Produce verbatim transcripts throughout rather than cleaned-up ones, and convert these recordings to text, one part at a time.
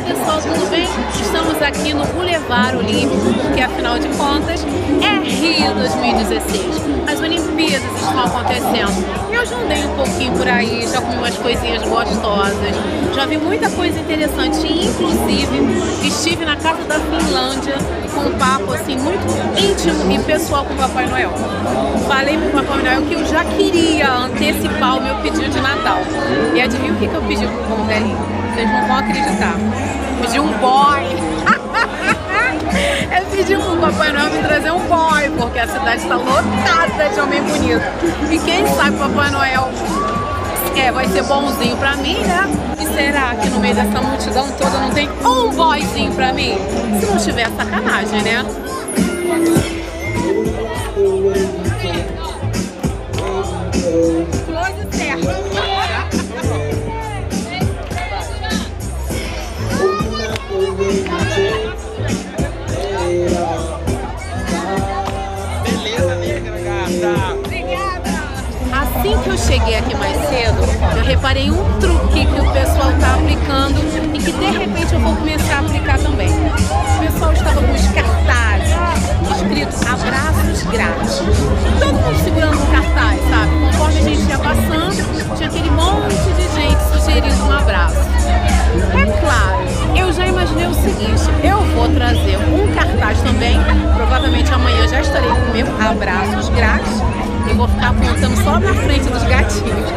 pessoal, tudo bem? Estamos aqui no Boulevard Olímpico, porque afinal de contas é Rio dois mil e dezesseis. As Olimpíadas estão acontecendo. Eu já andei um pouquinho por aí, já comi umas coisinhas gostosas, já vi muita coisa interessante, inclusive estive na casa da Finlândia com um papo assim muito íntimo e pessoal com o Papai Noel. Falei pro Papai Noel que eu já queria antecipar o meu pedido de Natal. E adivinha o que, que eu pedi pro bom velhinho? Vocês não vão acreditar. Pedi um boy. Eu pedi pro Papai Noel me trazer um boy, porque a cidade está lotada de homem bonito. E quem sabe Papai Noel é, vai ser bonzinho pra mim, né? E será que no meio dessa multidão toda não tem um boyzinho pra mim? Se não tiver, sacanagem, né? Close certo. Beleza, negra, gata. Obrigada. Assim que eu cheguei aqui mais cedo, eu reparei um truque que o pessoal está aplicando e que de repente eu vou começar a aplicar também. O pessoal estava com os cartazes escritos abraços grátis. Todo mundo segurando um cartaz, sabe? Conforme a gente ia passando, tinha aquele monte de gente sugerindo um abraço. É claro, eu já imaginei o seguinte, eu vou trazer um cartaz também, provavelmente amanhã já estarei com o meu abraços grátis e vou ficar apontando só na frente dos gatinhos.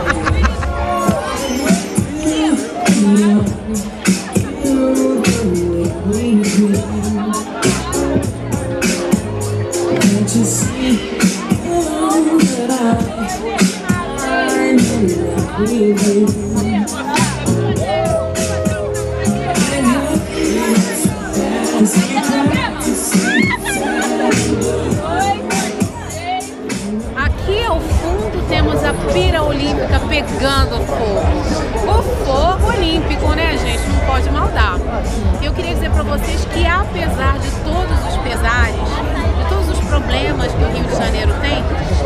Aqui ao fundo temos a pira olímpica pegando fogo. O fogo olímpico, né, gente? Não pode maldar. Eu queria dizer para vocês que apesar de todos os pesares, de todos os problemas que o Rio de Janeiro tem,